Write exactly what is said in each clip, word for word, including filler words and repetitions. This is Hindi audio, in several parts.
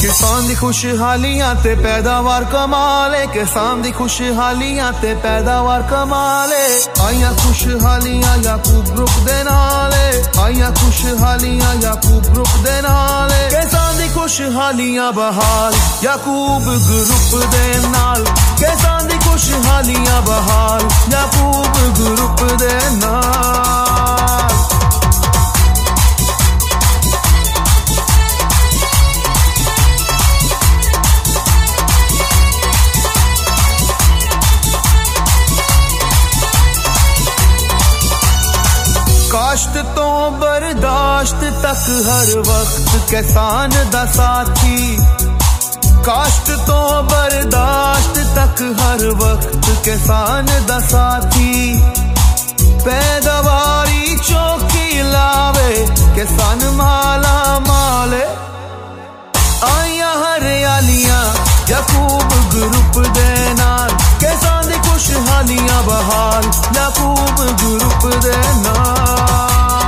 किसान दी खुशहालियां ते पैदावार कमाले, किसान दी खुशहालियां ते पैदावार कमाले। आइयां खुशहालियां याकूब ग्रुप दे नाले, आइयां खुशहालियां याकूब ग्रुप दे नाले। किसान दी खुशहालियां बहाल याकूब ग्रुप दे नाल, किसान दी खुशहालियां बहाल याकूब ग्रुप दे नाल। काश्त तो बर्दाश्त तक हर वक्त किसान दा साथी, काश्त तो बर्दाश्त तक हर वक्त किसान दा साथी। पैदावारी चौकी लावे किसान माला माले। आइयां हरियालियां याकूब ग्रुप दे नाल, किसान दी खुशहालियां बहाल याकूब ग्रुप दे नाल।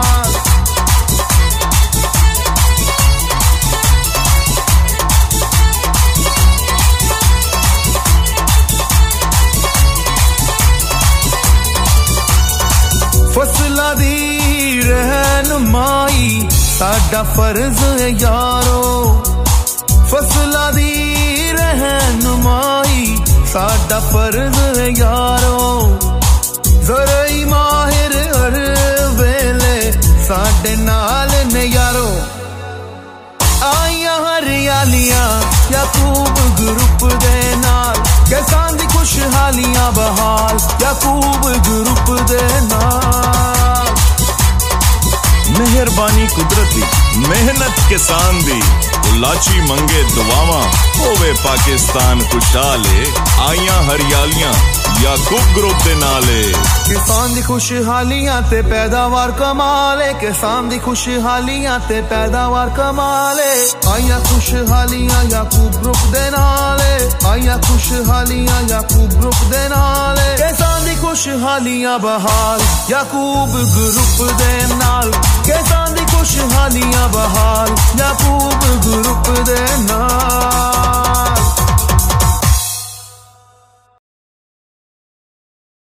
फसलां दी रहनुमाई साडा फर्ज है यारो, फसलां दी रहनुमाई साडा फर्ज है यारो। ज़राई माहिर हर वेले साडे नाल ने यारो। आइयां हरियालियां याकूब ग्रुप दे नाल, किसान दी खुशहालियां बहाल याकूब ग्रुप दे नाल। मेहरबानी कुदरत दी, मेहनत किसान दी, लाची मंगे दुआवा होवे पाकिस्तान खुशहाले। आइयां हरियालियां याकूब ग्रुप दे नाले। किसान दी खुशहालियां ते पैदावार कमाले, किसान दी खुशहालियां ते पैदावार कमाले। आइयां खुशहालियां याकूब ग्रुप दे नाले, आइयां खुशहालियां याकूब ग्रुप दे नाले। किसान दी खुशहालियां बहाल याकूब ग्रुप दे नाल, किसान दी खुशहालियां बहाल याकूब ग्रुप दे नाल।